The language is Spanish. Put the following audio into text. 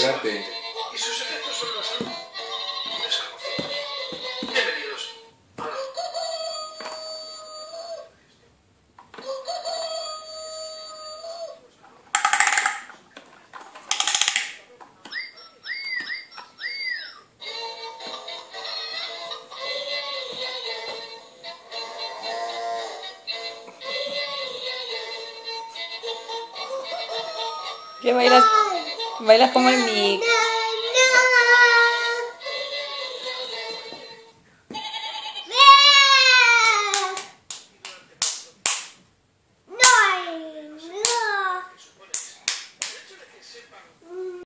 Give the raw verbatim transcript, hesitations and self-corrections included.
Imagínate. Y sus efectos son los desconocidos. Bienvenidos a la... ¿Qué bailas? Bailas como el Mick.